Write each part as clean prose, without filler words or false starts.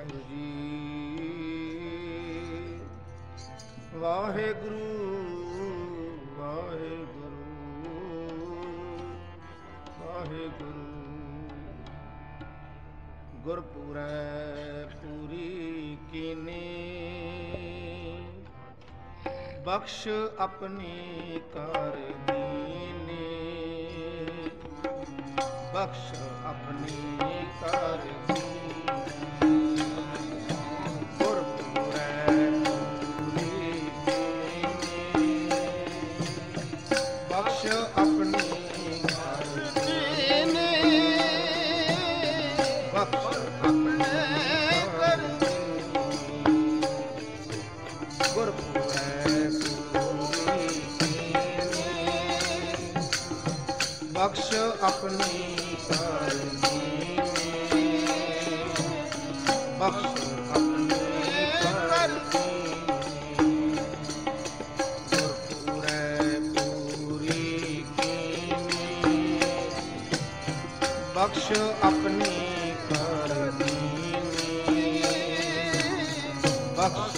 ਵਾਹਿਗੁਰੂ ਜੀ ਵਾਹਿਗੁਰੂ ਵਾਹਿਗੁਰੂ ਵਾਹਿਗੁਰੂ। ਗੁਰਪੁਰੈ ਪੂਰੀ ਕੀਨੀ ਬਖਸ਼ ਆਪਣੀ ਕਰ ਦੀਨੀ, ਬਖਸ਼ ਆਪਣੀ ਕਰ ਦੀਨੀ। ਬਖਸ਼ ਆਪਣੀ ਕਰ ਦੀਨੀ, ਬਖਸ਼ ਆਪਣੀ ਕਰ ਦੀਨੀ। ਗੁਰਪੁਰੈ ਪੂਰੀ ਕੀਨੀ ਬਖਸ਼ ਆਪਣੀ ਕਰ ਦੀਨੀ, ਬਖਸ਼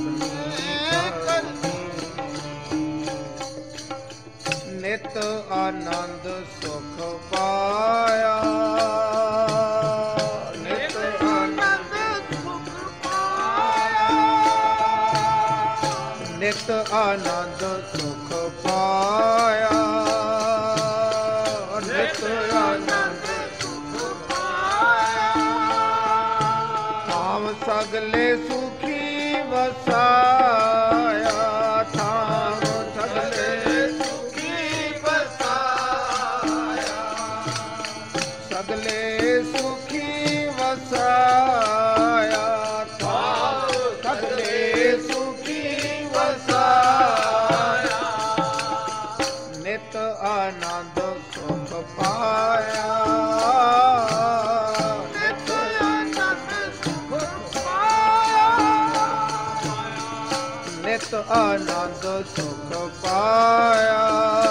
ਨਿਤ ਆਨੰਦ ਸੁਖ ਪਾਇਆ, ਨਿਤ ਆਨੰਦ ਸੁਖ ਪਾਇਆ, ਨਿਤ ਆਨੰਦ ਸੁਖ ਪਾਇਆ, ਨਿਤ ਆਨੰਦ ਸੁਖ ਪਾਇਆ। ਥਾਮ ਸਗਲੇ ਸੁਖੀ ਵਸਾਇਆ, ਥਾਮ ਸਗਲੇ ਸਗਲੇ ਸੁਖੀ ਵਸਾਇਆ, ਥਾਮ ਸਗਲੇ ਸੁਖੀ ਵਸਾਇਆ। ਨਿਤ ਆਨੰਦ ਸੁਖ ਪਾਇਆ, ਨਿਤ ਆਨੰਦ ਸੁਖ ਪਾਇਆ, ਨਿਤ ਆਨੰਦ ਸੁਖ ਪਾਇਆ,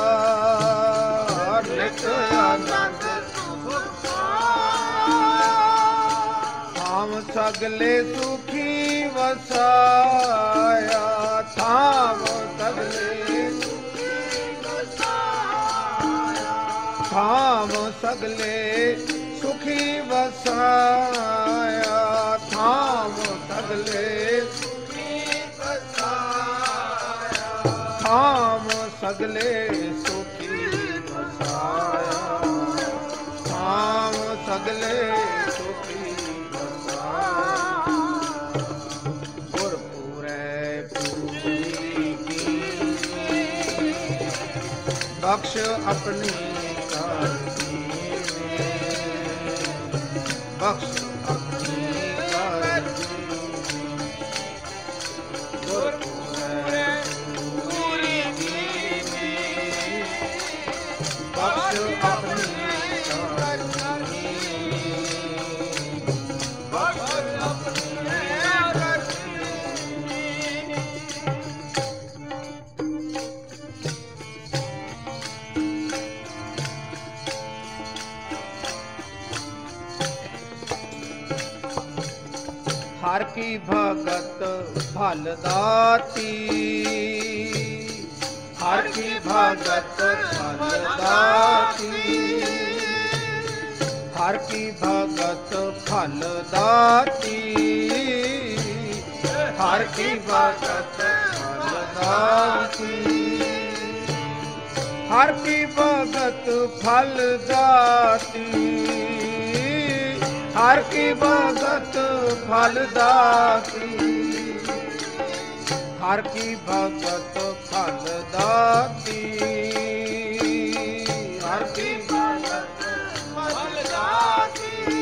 ਨਿਤ ਆਨੰਦ ਥਾਮ ਸਗਲੇ ਸੁਖੀ ਵਸਾਇਆ, ਥਾਮ ਸਗਲੇ ਸੁਖੀ ਵਸਾਇਆ, ਥਾਮ ਸਗਲੇ ਸੁਖੀ ਵਸਾਇਆ, ਥਾਮ ਸਗਲੇ ਸੁਖੀ ਵਸਾਇਆ, ਥਾਮ ਸਗਲੇ ਸੁਖੀ ਵਸਾਇਆ, ਥਾਮ ਸਗਲੇ ਸੁਖੀ ਵਸਾਇਆ। ਗੁਰਪੁਰੈ ਪੂਰੀ ਕੀਨੀ ਬਖਸ਼ ਆਪਣੀ ਕਰ ਦੀਨੀ, ਬਖਸ਼ ਆਪਣੀ ਕਰ ਦੀਨੀ। ਗੁਰਪੁਰੈ ਪੂਰੀ ਕੀਨੀ ਬਖਸ਼ ਆਪਣੀ ਕਰ ਦੀਨੀ, ਬਖਸ਼ ਆਪਣੀ ਕਰ ਦੀਨੀ। ਹਰ ਕੀ ਭਗਤ ਭਲ ਦਾਤੀ, ਹਰ ਕੀ ਭਗਤ ਭਲ ਦਾਤੀ, ਹਰ ਕੀ ਭਗਤ ਭਲ ਦਾਤੀ, ਹਰ ਕੀ ਭਗਤ ਭਲ ਦਾਤੀ, ਹਰ ਕੀ ਭਗਤ ਫਲ ਦਾਤੀ, ਹਰ ਕੀ ਭਗਤ ਫਲ ਦਾਤੀ, ਹਰ ਕੀ ਭਗਤ ਫਲ ਦਾਤੀ, ਹਰ ਕੀ ਭਗਤ ਫਲ ਦਾਤੀ।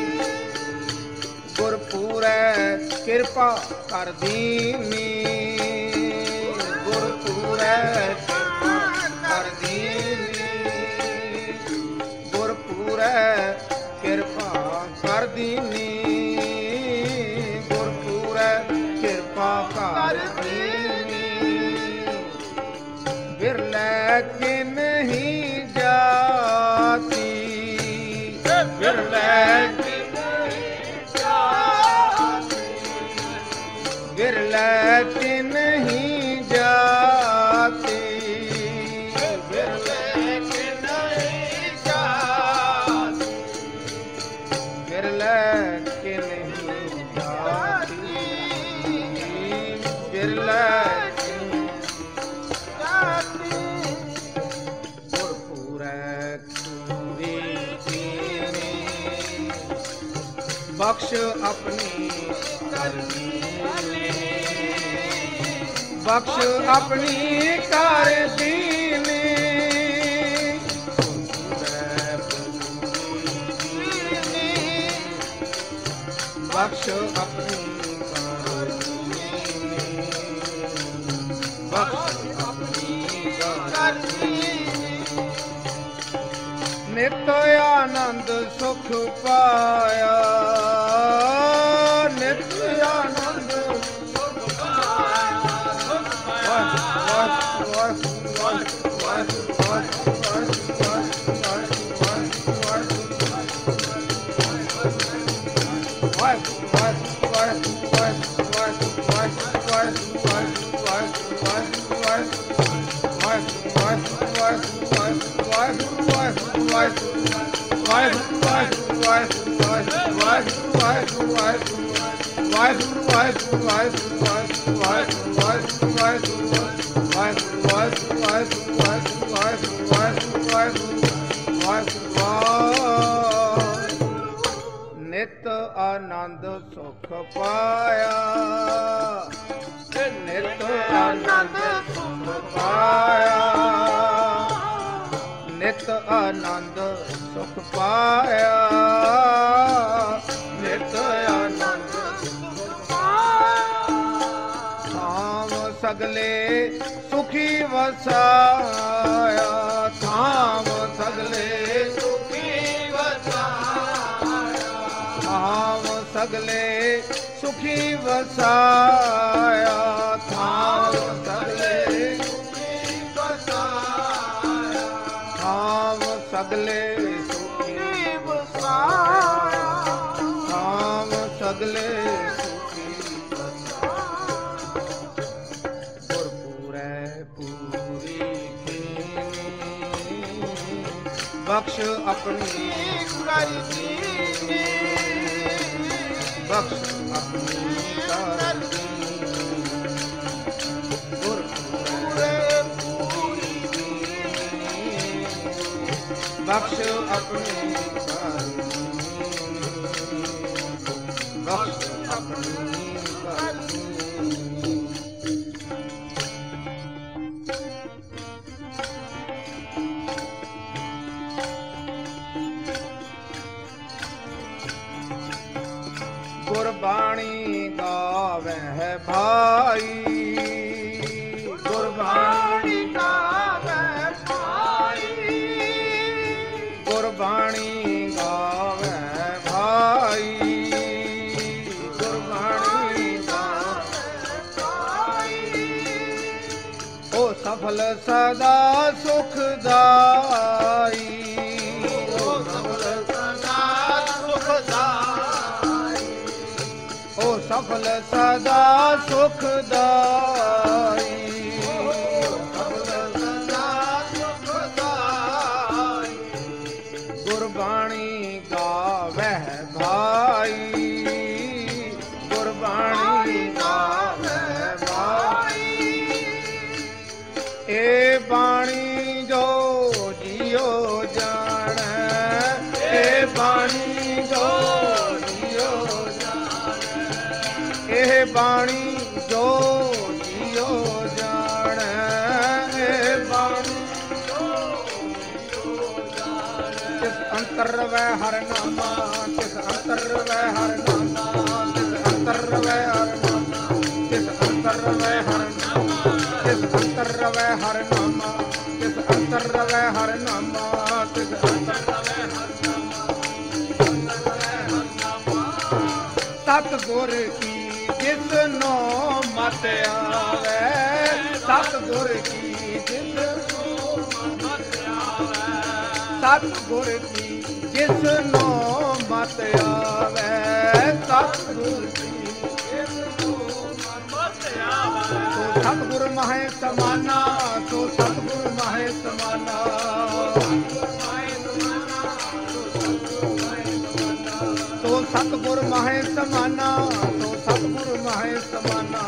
ਗੁਰਪੁਰੈ ਕਿਰਪਾ ਕਰ ਦੀਨੀ, ਗੁਰਪੁਰੈ ਕਿਰਪਾ ਕਰ ਦੀਨੀ, ਗੁਰਪੁਰੈ ਕਿਰਪਾ ਕਰ ਦੀਨੀ, ਗੁਰਪੁਰੈ ਕਿਰਪਾ ਕਰ ਦੀਨੀ। ਬਿਰਲੇ ਕਿ ਨਹੀਂ ਜਾਤੀ, ਬਿਰਲੇ ਕਿ ਨਹੀਂ ਜਾਤੀ, के नहीं जाते, बिरले के नहीं जाते, बिरले के नहीं जाती, बिरले बख्श अपनी करनी, बख्श अपनी कर दीने, बख्श अपनी कर दीने, बख्श अपनी कर दीने। नित आनंद सुख पाया, नित आनंद सुख पाया, नित आनंद सुख पाया, नित आनंद सुख पाया, नित आनंद सुख पाया, नित आनंद सुख पाया। थाम सगले सुखी वसाया, थाम सगले सुखी वसाया, थाम सगले सुखी वसाया, थाम सगले सुखी वसाया, थाम सगले सुखी वसाया, थाम सगले सुखी वसाया। गुरपुरै पूरी कीनी, बख्श अपनी कर दीनी, बख्श अपनी कर दीनी। गुरपुरै पूरी कीनी, बख्श अपनी कर दीनी, बख्श अपनी कर दीनी। गुरबाणी गावै भाई, गुरबाणी गावै भाई, गुरबाणी गावै भाई, गुरबाणी गावै भाई। ओ सफल सदा सुखदाई, ओ सफल सदा सुखदाई, ओ सफल सदा सुखदाई, सफल सदा सुखदाई। गुरबाणी गावै भाई, गुरबाणी गावै भाई। ए बाणी जो जियो जाने, ए बाणी जो जियो जाने, ए बाणी जो जियो जाने, ए बाणी जो जियो जाने। तिस अंतर वै हर नामा, तिस अंतर वै हर नामा, तिस अंतर वै हर नामा, तिस अंतर वै हर नामा, तिस अंतर वै हर नामा, तिस अंतर वै हर नामा, तिस अंतर वै हर नामा, सतगुर की जिस नो मत आवे, सतगुर की जिस नो मत आवे, सतगुर की जिस नो मत आवे, सतगुर की जिस नो मत आवे। ਸਮਾਨਾ ਸੋ ਸਤਿਗੁਰ ਮਾਹੇ ਸਮਾਨਾ। ਸੋ ਸਤਿਗੁਰ ਮਾਹੇ ਸਮਾਨਾ ਸੋ ਸਤਿਗੁਰ ਮਾਹੇ ਸਮਾਨਾ।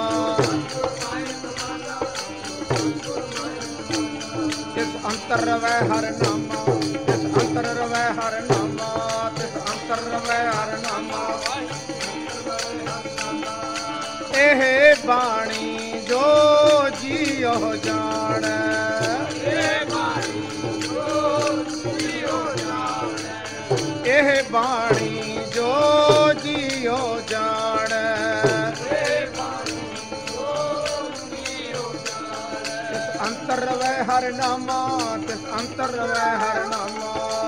ਤਿਸ ਅੰਤਰ ਰਵੈ ਹਰਿ ਨਾਮਾ ਤਿਸ ਅੰਤਰ ਰਵੈ ਹਰਿ ਨਾਮਾ ਤਿਸ ਅੰਤਰ ਰਵੈ ਹਰਿ ਨਾਮਾ। ਇਹ ਬਾਣੀ ਜੋ ਜੀਉ ਜਾਣੈ ਇਹ ਬਾਣੀ ਜੋ ਜੀਉ ਜਾਣੈ। ਇਹ ਬਾਣੀ ਜੋ ਜੀਉ ਜਾਣੈ ਇਹ ਬਾਣੀ ਜੋ ਜੀਉ ਜਾਣੈ। ਤਿਸ ਅੰਤਰ ਰਵੈ ਹਰਿ ਨਾਮਾ ਤਿਸ ਅੰਤਰ ਰਵੈ ਹਰਿ ਨਾਮਾ।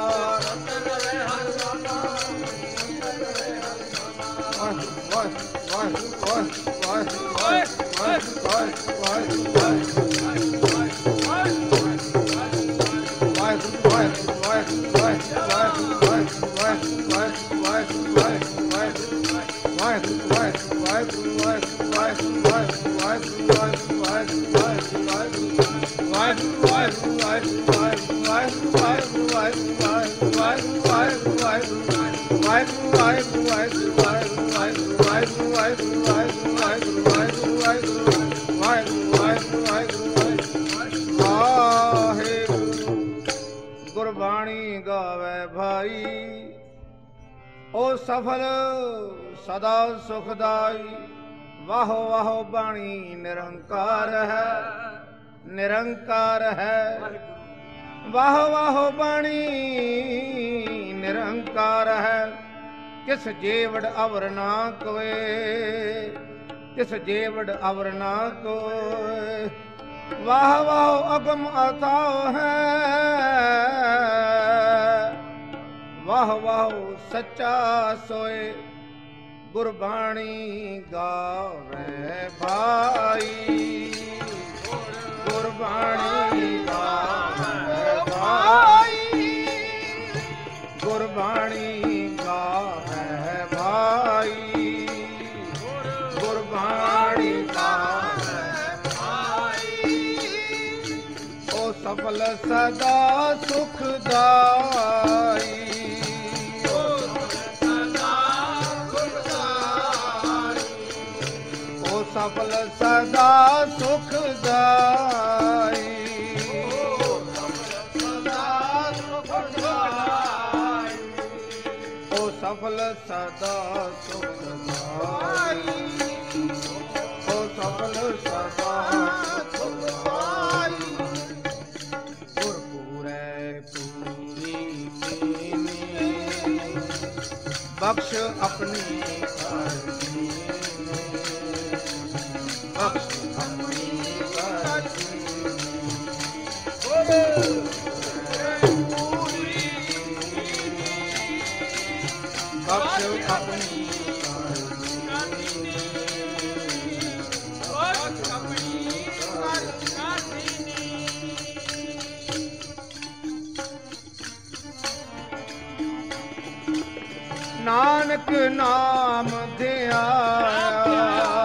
ਗੁਰਬਾਣੀ ਗਾਵੇ ਭਾਈ ਓ ਸਫਲ ਸਦਾ ਸੁਖਦਾਈ। ਵਾਹੋ ਵਾਹੋ ਬਾਣੀ ਨਿਰੰਕਾਰ ਹੈ ਨਿਰੰਕਾਰ ਹੈ। ਵਾਹੋ ਵਾਹੋ ਬਾਣੀ ਨਿਰੰਕਾਰ ਹੈ। ਕਿਸ ਜੀਵੜ ਅਵਰ ਨਾ ਕੋਏ ਕਿਸ ਜੀਵੜ ਅਵਰ ਨਾ ਕੋਏ। ਵਾਹ ਵਾਹ ਅਗਮ ਅਥਾਉ ਹੈ ਵਾਹ ਵਾਹ ਸੱਚਾ ਸੋਏ। ਗੁਰਬਾਣੀ ਗਾਵੇ ਭਾਈ ਗੁਰਬਾਣੀ ਗਾਵੇ ਭਾਈ ਗੁਰਬਾਣੀ ਗਾਵੇ ਭਾਈ ਗੁਰਬਾਣੀ ਗਾਵੇ ਭਾਈ। ਓ ਸਫਲ ਸਦਾ ਸੁਖਦਾਈ ਸਫਲ ਸਦਾ ਸੁਖਦਾਈ। ਓ ਸਫਲ ਸਦਾ ਸੁਖਦਾਈ ਓ ਸਫਲ ਸਦਾ ਸੁਖਦਾਈ। ਗੁਰਪੂਰੈ ਪੂਰੀ ਕੀਨੀ ਬਖਸ਼ ਆਪਣੀ ਕਰਨੀ ਬਖਸ਼ ਆਪਣੀ ਕਰਨੀ। ਬਖਸ਼ ਆਪਣੀ ਨਾਨਕ ਨਾਮ ਧਿਆਇਆ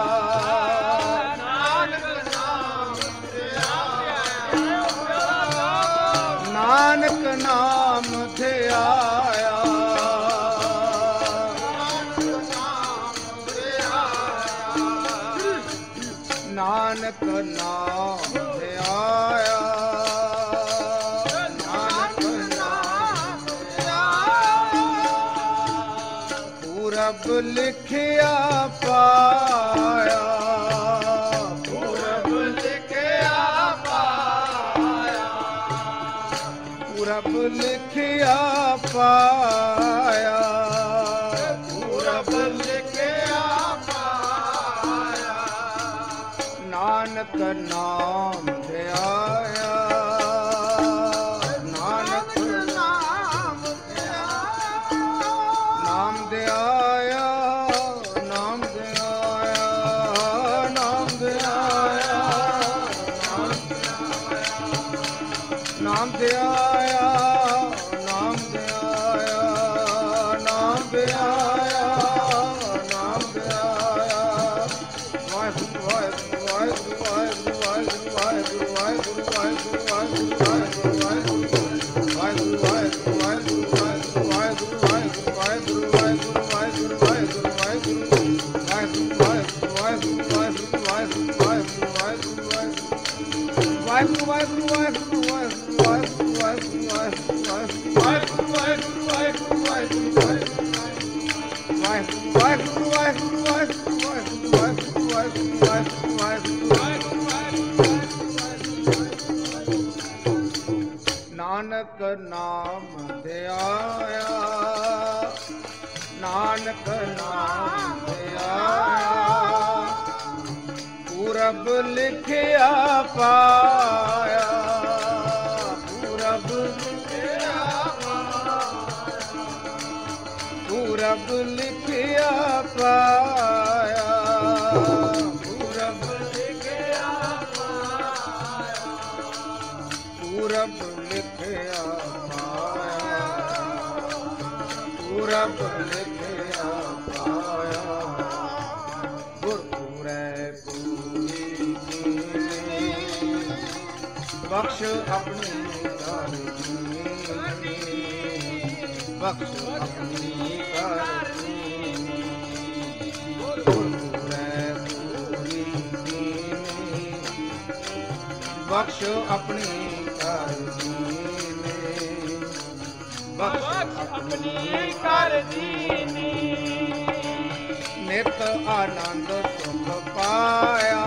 ਨਾਨਕ ਨਾਮ ਧਿਆਇਆ ਨਾਨਕ ਨਾਮ ਧਿਆਇਆ ਨਾਨਕ ਨਾਮ ਧਿਆਇਆ ਨਾਨਕ ਨਾਮ ਧਿਆਇਆ। ਪੁਰਬ ਲਿਖਿਆ ਪਾਇਆ ਪੁਰਬ ਲਿਖਿਆ ਪਾਇਆ ਪੁਰਬ ਲਿਖਿਆ ਪਾਇਆ ਪੁਰਬ ਲਿਖਿਆ ਪਾਇਆ। ਨਾਨਕ ਨਾਮ ਧਿਆਇਆ ਨਾਨਕ ਨਾਮ ਧਿਆਇਆ ਨਾਮ ਧਿਆਇਆ ਨਾਮ ਧਿਆਇਆ ਨਾਮ ਧਿਆਇਆ ਨਾਮ ਧਿਆਇਆ ਨਾਮ ਧਿਆਇਆ ਨਾਮ ਧਿਆਇਆ ਨਾਮ ਧਿਆਇਆ। ਵਾਹਿਗੁਰੂ ਵਾਹਿਗੁਰੂ ਵਾਹਿਗੁਰੂ ਵਾਹਿਗੁਰੂ ਵਾਹਿਗੁਰੂ ਨਾਨਕ ਨਾਮ ਧਿਆਇਆ, ਨਾਨਕ ਨਾਮ ਧਿਆਇਆ, ਪੂਰਬ ਲਿਖਿਆ ਪਾਇਆ, ਪੂਰਬ ਲਿਖਿਆ ਪਾਇਆ, ਪੂਰਬ ਲਿਖਿਆ ਪਾਇਆ, ਪੂਰਬ ਲਿਖਿਆ ਪਾਇਆ, ਪੂਰਬ ਲਿਖਿਆ ਪਾਇਆ, ਪੂਰਬ ਲਿਖਿਆ ਪਾਇਆ, ਗੁਰਪੁਰੈ ਪੂਰੀ ਕੀਨੀ, ਬਖਸ਼ ਆਪਣੀ ਕਰਨੀ, ਬਖਸ਼ ਆਪਣੀ ਕਰਨੀ, ਗੁਰਪੁਰੈ ਪੂਰੀ ਕੀਨੀ, ਬਖਸ਼ ਆਪਣੀ ਬਖਸ਼ ਆਪਣੀ ਕਰ ਦੀਨੀ, ਨਿਤ ਆਨੰਦ ਸੁਖ ਪਾਇਆ,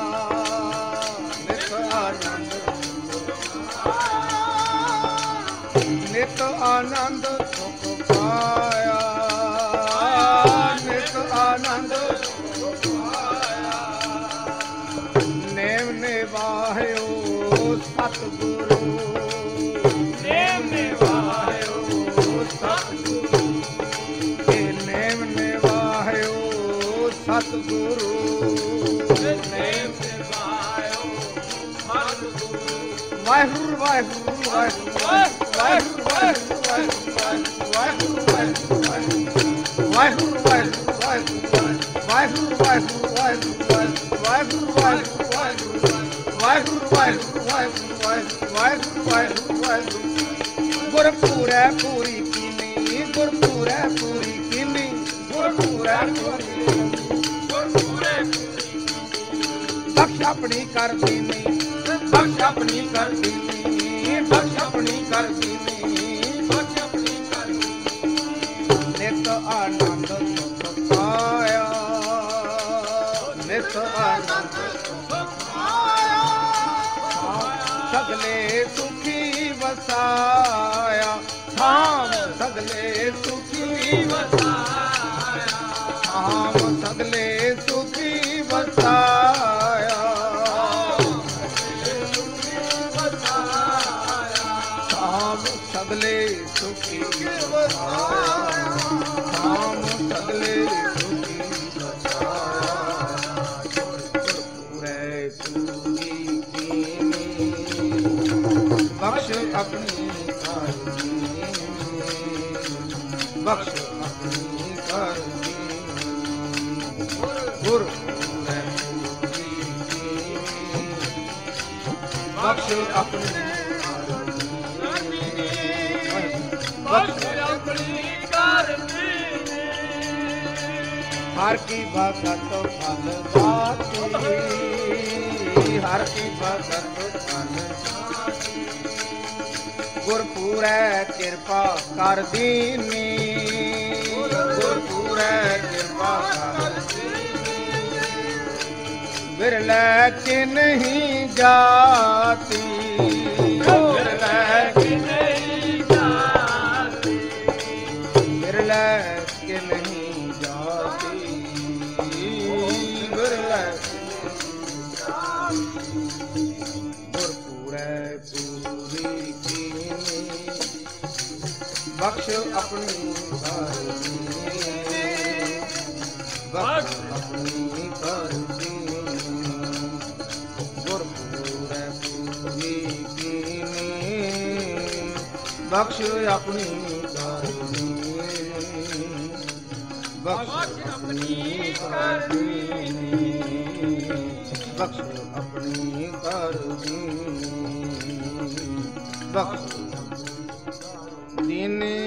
ਨਿਤ ਆਨੰਦ ਸੁਖ ਪਾਇਆ, ਨਿਤ ਆਨੰਦ ਸੁਖ ਪਾਇਆ, ਨਿਤ ਆਨੰਦ ਸੁਖ ਪਾਇਆ, ਨੇਮ ਨਿਵਾਹਿਓ ਸਤਿਗੁਰੂ, ਨੇਮ ਨਿਵਾਹਿਓ ਸਤਿਗੁਰੂ, ਇਹ ਨੇਮ ਨਿਵਾਹਿਓ ਸਤਿਗੁਰੂ, ਨੇਮ ਨਿਵਾਹਿਓ ਸਤਿਗੁਰੂ, ਵਾਹਿਗੁਰੂ ਵਾਹਿਗੁਰੂ ਵਾਹਿਗੁਰੂ ਵਾਹਿਗੁਰੂ ਵਾਹਿਗੁਰੂ ਵਾਹਿਗੁਰੂ ਵਾਹਿਗੁਰੂ ਵਾਹਿਗੁਰੂ ਵਾਹਿਗੁਰੂ ਵਾਹਿਗੁਰੂ ਵਾਹਿਗੁਰੂ ਵਾਹਿਗੁਰੂ ਵਾਹਿਗੁਰੂ ਵਾਹਿਗੁਰੂ ਵਾਹਿਗੁਰੂ ਵਾਹਿਗੁਰੂ ਵਾਹਿਗੁਰੂ ਵਾਹਿਗੁਰੂ ਵਾਹਿਗੁਰੂ, ਗੁਰਪੁਰੈ ਪੂਰੀ ਕੀਨੀ, ਗੁਰਪੁਰੈ ਪੂਰੀ ਕੀਨੀ, ਗੁਰਪੁਰੈ ਪੂਰੀ, ਗੁਰਪੁਰੈ ਪੂਰੀ, ਬਖਸ਼ ਆਪਣੀ ਕਰ ਦੀਨੀ, ਬਖਸ਼ ਆਪਣੀ ਕਰ ਦੀਨੀ, ਬਖਸ਼ ਆਪਣੀ ਕਰ ਦੀਨੀ, ਬਖਸ਼ ਆਪਣੀ ਕਰ ਦੀਨੀ, ਨਿਤ ਆਨੰਦ ਸੁਖ ਪਾਇਆ, ਨਿਤ ਆਨੰਦ ਸੁਖ ਪਾਇਆ, ਸਗਲੇ ਸੁਖੀ ਵਸਾਇਆ, ਥਾਮ ਸਗਲੇ ਸੁਖੀ ਵਸਾਇਆ, ਥਾਮ ਸਗਲੇ ਸੁਖੀ ਵਸਾਇਆ, ਥਾਮ ਸਗਲੇ ਸੁਖੀ ਵਸਾਇਆ, ਥਾਮ ਸਗਲੇ ਸੁਖੀ ਵਸਾਇਆ, ਗੁਰਪੁਰੈ ਪੂਰੀ ਕੀਨੀ, ਬਖਸ਼ ਆਪਣੀ ਕਰਨੀ, ਬਖਸ਼ ਆਪਣੀ ਕਰਨੀ, ਗੁਰਪੁਰੈ ਪੂਰੀ ਕੀਨੀ, ਬਖਸ਼ ਆਪਣੀ ਕਰਨੀ, ਬਖਸ਼ ਆਪਣੀ ਕਰਨੀ, ਹਰ ਕੀ ਭਗਤ ਫਲ ਦਾਤੀ, ਹਰ ਕੀ ਭਗਤ ਫਲ, ਗੁਰਪੁਰੈ ਕਿਰਪਾ ਕਰ ਦੀਨੀ, ਗੁਰਪੁਰੈ ਕਿਰਪਾ ਕਰ ਦੀਨੀ, ਵਿਰਲੇ ਕਿ ਨਹੀਂ ਜਾਤੀ, ਵਿਰਲੇ ਕਿ ਨਹੀਂ ਜਾਤੀ, ਵਿਰਲੇ ਕਿ ਨਹੀਂ ਜਾਤੀ, ਵਿਰਲੇ ਗੁਰਪੁਰੈ ਪੂਰੀ ਕੀਨੀ, ਬਖਸ਼ ਆਪਣੀ ਕਰਨੀ, ਬਖਸ਼ ਆਪਣੀ ਕਰਨੀ, ਗੁਰਪੁਰੈ ਪੂਰੀ ਕੀਨੀ, ਬਖਸ਼ ਆਪਣੀ ਕਰਨੀ, ਬਖਸ਼ ਆਪਣੀ ਕਰਨੀ, ਬਖਸ਼ ਆਪਣੀ ਕਰਨੀ, ਬਖਸ਼ ਦੀਨੇ